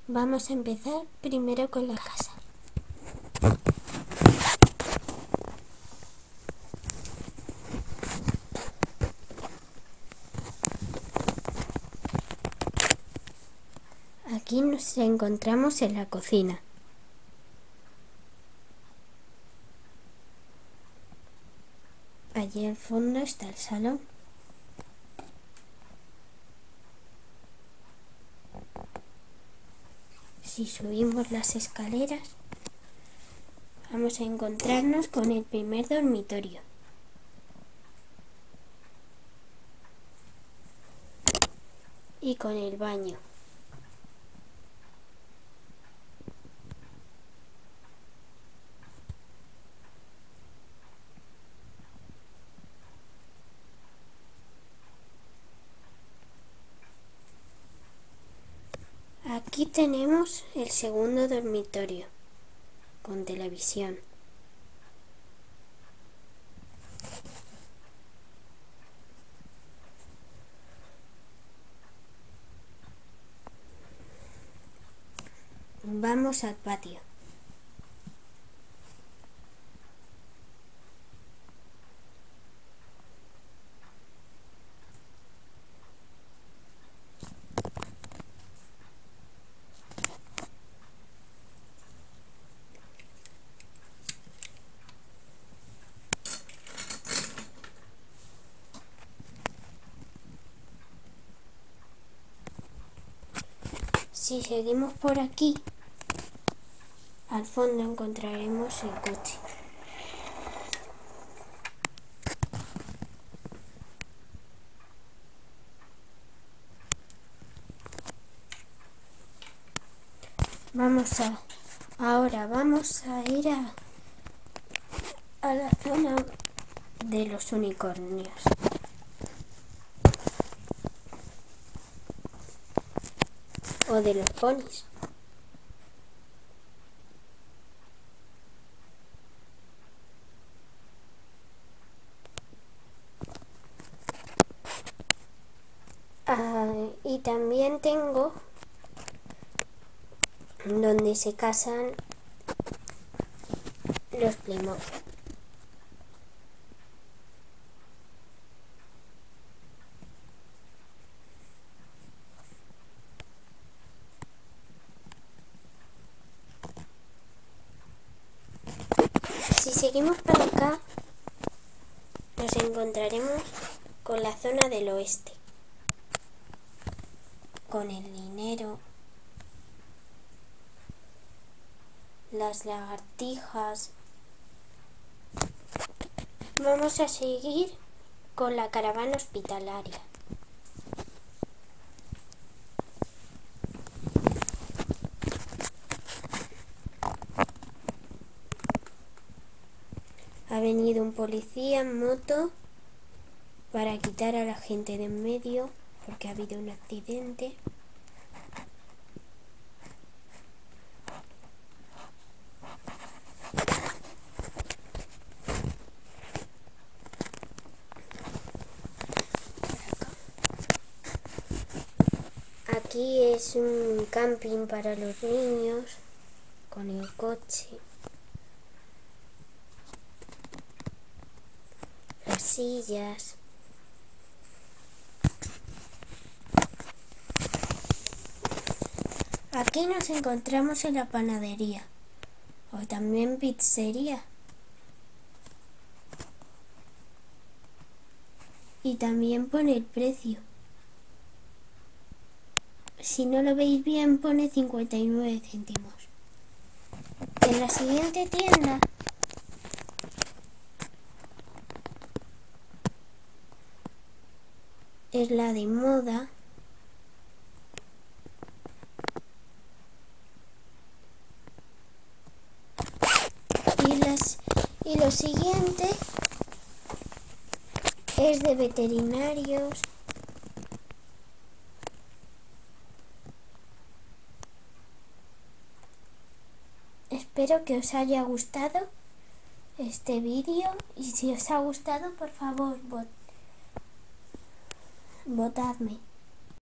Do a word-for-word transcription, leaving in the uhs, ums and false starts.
Vamos a empezar primero con la casa. Aquí nos encontramos en la cocina. Allí al fondo está el salón. Si subimos las escaleras, vamos a encontrarnos con el primer dormitorio. Y con el baño. Aquí tenemos el segundo dormitorio, con televisión. Vamos al patio. Si seguimos por aquí, al fondo encontraremos el coche. Vamos a... Ahora vamos a ir a, a la zona de los unicornios. O de los ponis. Ah, y también tengo donde se casan los Playmobil. Si seguimos para acá, nos encontraremos con la zona del oeste, con el dinero, las lagartijas. Vamos a seguir con la caravana hospitalaria. Ha venido un policía en moto para quitar a la gente de en medio porque ha habido un accidente. Aquí es un camping para los niños con el coche, las sillas. Aquí nos encontramos en la panadería o también pizzería. Y también pone el precio. Si no lo veis bien, pone cincuenta y nueve céntimos. En la siguiente tienda es la de moda. Y, las, y lo siguiente es de veterinarios. Espero que os haya gustado este vídeo y si os ha gustado, por favor, vot- votadme.